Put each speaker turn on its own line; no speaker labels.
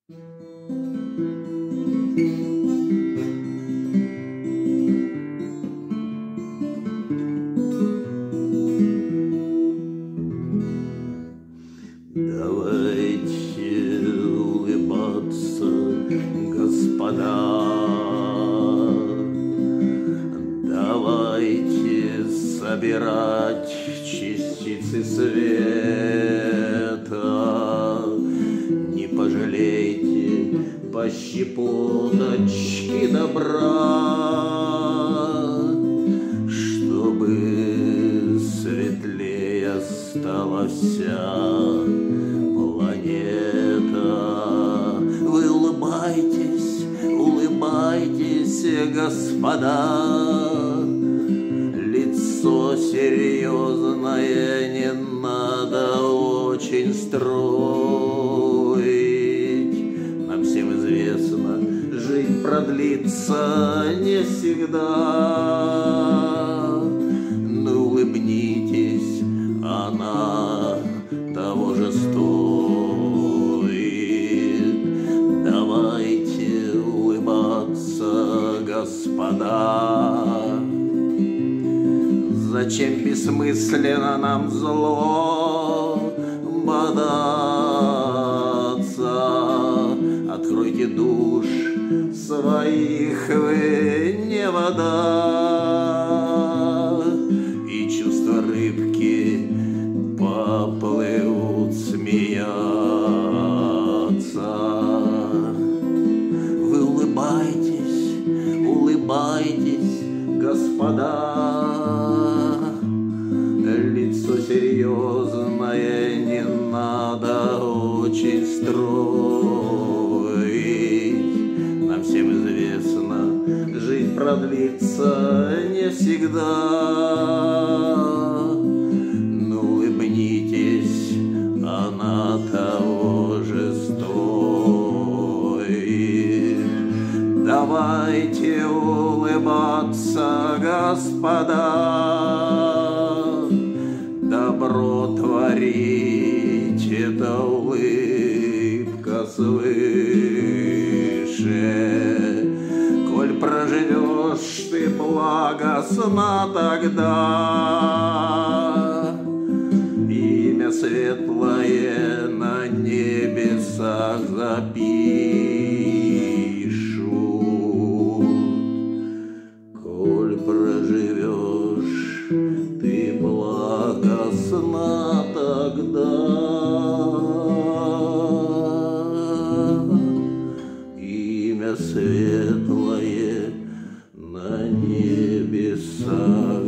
Давайте улыбаться, господа, давайте собирать частицы света, не пожалейте по щепоточке добра, чтобы светлее стала вся планета. Вы улыбайтесь, улыбайтесь, господа, лицо серьезное не надо очень строить. Нам всем известно, жизнь продлится не всегда. Но улыбнитесь, она того же стоит. Давайте улыбаться, господа. Зачем бессмысленно нам зло бодаться? Откройте душ своих, вы не вода, и чувства рыбки поплывут смеяться. Вы улыбайтесь, улыбайтесь, господа, лицо серьезное не надо очень строить. Нам всем известно, жизнь продлится не всегда. Но улыбнитесь, она того же стоит. Давайте улыбаться, господа, добро творить, это улыбка свыше. Коль проживешь ты благостно тогда, имя светлое на небесах запишут. Коль проживешь ты благостно тогда, имя светлое на небесах